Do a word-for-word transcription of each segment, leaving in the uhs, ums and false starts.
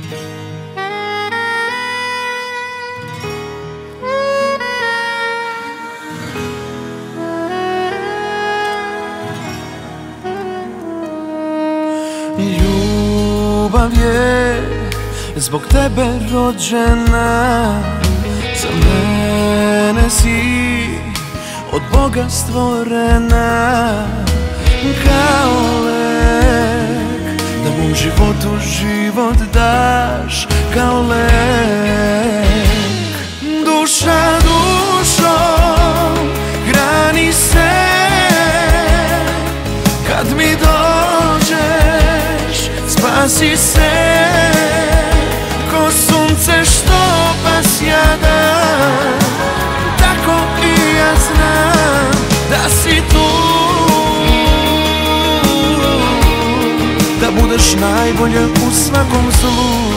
Ljubav je zbog tebe rođena, za mene si od Boga stvorena. Kao lek, da mom životu život daš, kao lek. Duša dušom hrani se, kad mi dođeš spasi se. Ko sunce što pa sjada, tako i ja znam da si tu, da budeš najbolje u svakom zlu.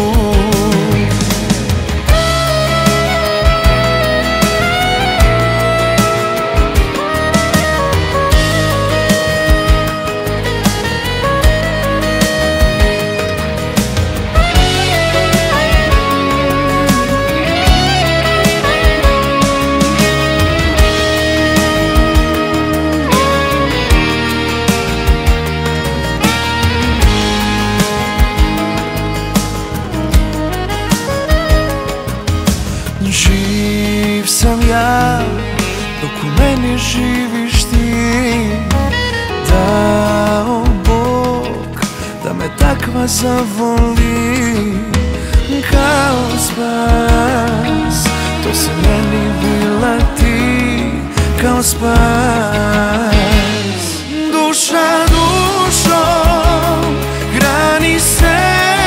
Živ sam ja dok u meni živiš ti, dao Bog da me takva zavoli. Kao spas, to si meni bila ti, kao spas. Duša dušom hrani se,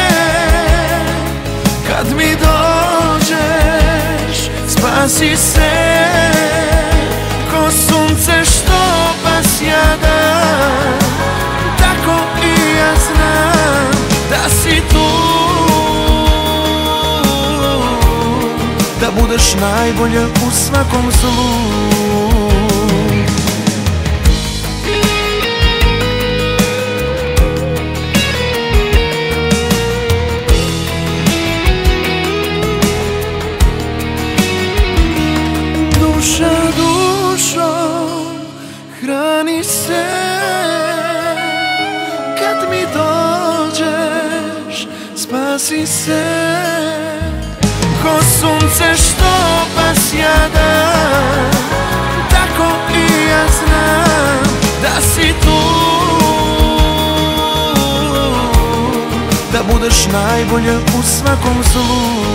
kad mi dođeš spasi se. Ko sunce što pa sjada, tako i ja znam da si tu, da budeš najbolje u svakom zlu. Duša dušom hrani se, kad mi dođeš spasi se. Ko sunce što pa sjada, tako i ja znam da si tu, da budeš najbolje u svakom zlu.